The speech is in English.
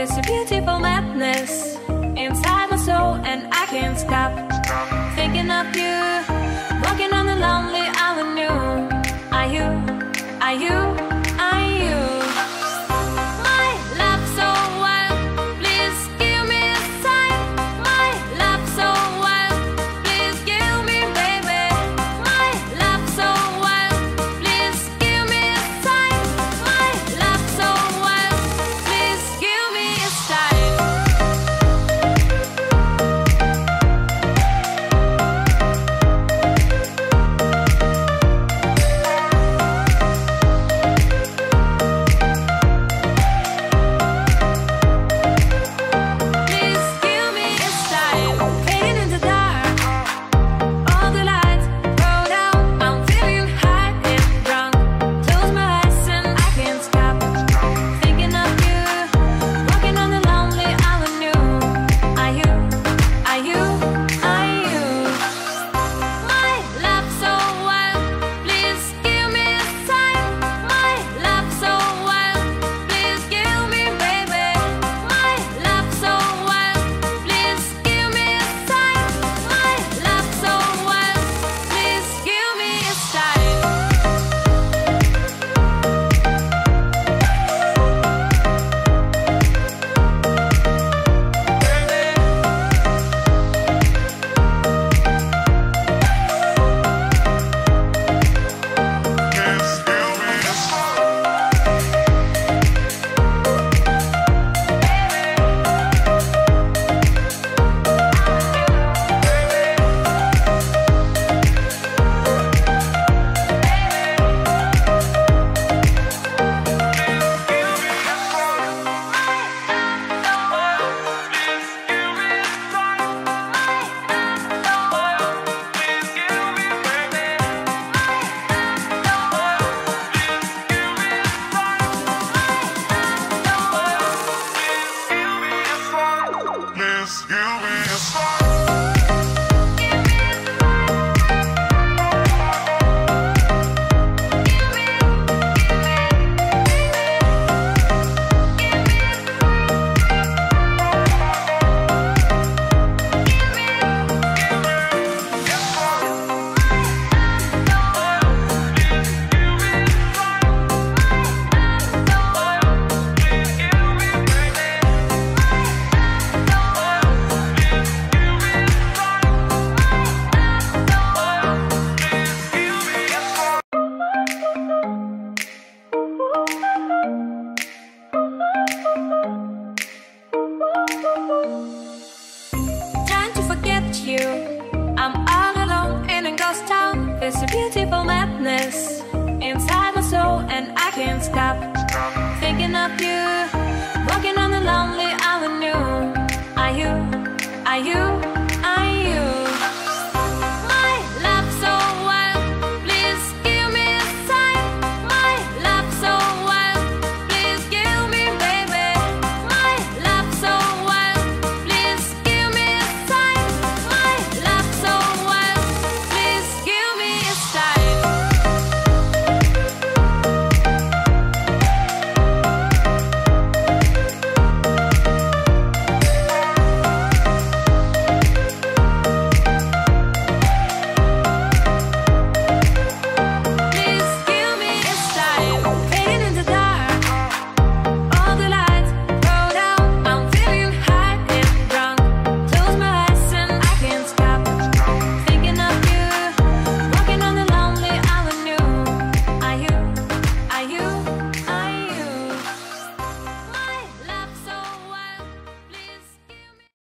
There's a beautiful madness inside my soul, and I can't stop thinking of you. Walking on the lonely avenue. Are you, are you, are you my love so wild? Please give me a sign. My love so wild. Please give me, baby. My love so wild. Please give me a sign. My love so wild. Please give me a sign. Please give me a sign. Fading in the dark, all the lights go down. I'm feeling high and drunk. Close my eyes and I can't stop thinking of you. Walking on the lonely avenue. Are you, are you, are you my love so wild? Please give me a sign. My love so wild. Please give me, baby. My love so wild. Please give me a sign. My love so wild. Please give me a sign. Please give me a sign. Trying to forget you. I'm all alone in a ghost town. There's a beautiful madness inside my soul, and I can't stop thinking of you.